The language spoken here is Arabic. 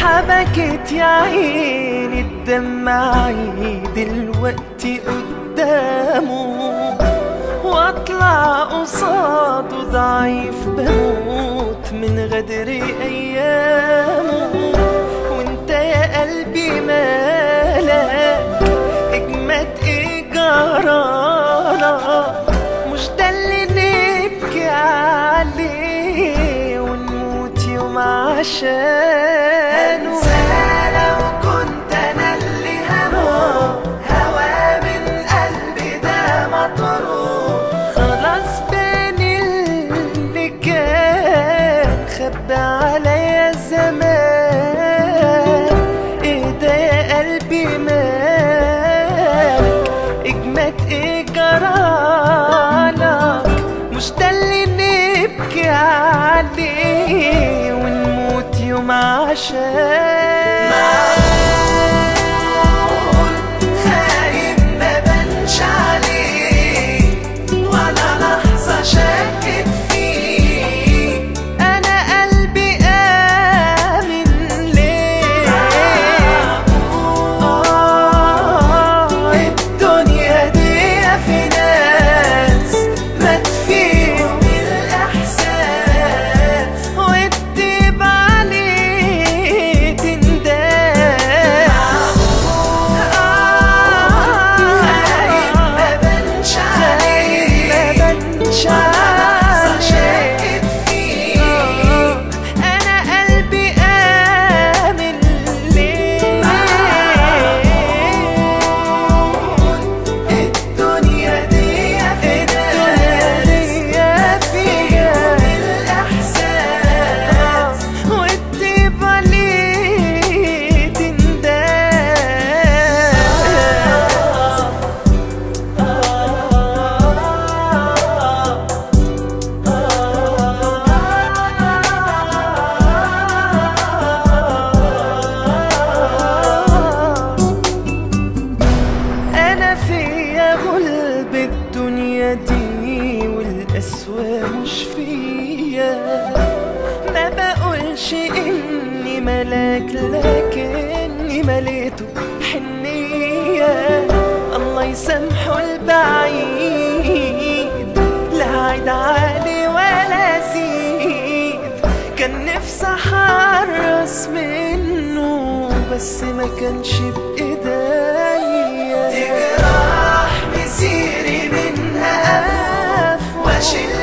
حبكت يا عيني الدمعي دلوقتي قدامه، واطلع قصاده ضعيف بموت من غدر ايامه. وانت يا قلبي مالك اجمد ايه جرالك؟ مش ده اللي نبكي عليه ونموت يوم عشانه؟ لو كنت انا اللي هموت هوا من قلبي ده مطروح، خلاص بين اللي كان خبى عليا الزمان. ايه ده يا قلبي مالك اجمد ايه جرالك؟ مش ده اللي نبكي عليه ونموت يوم عشان معقول خايب ما بنش عليه ولا لحظة شكت فيه؟ أنا قلبي آمن ليه؟ الدنيا دي في ناس مات فيهم الإحساس والديب عليه تنداس. خايب ما بنش عليه لحظة شكت فيه؟ أنا قلبي آمن ليه؟ الدنيا دي في ناس فيها الإحساس والديب عليه تنداس. أنا فيا غلب الدنيا دي والقسوة مش فيا، ما بقولش إني ملاك لكني مليته حنية. الله يسامحه البعيد لا عيد عالي ولا زيد، كان نفسي أحرص منه بس ما كانش بإيديا. تجرح مسيري منها أف واشيل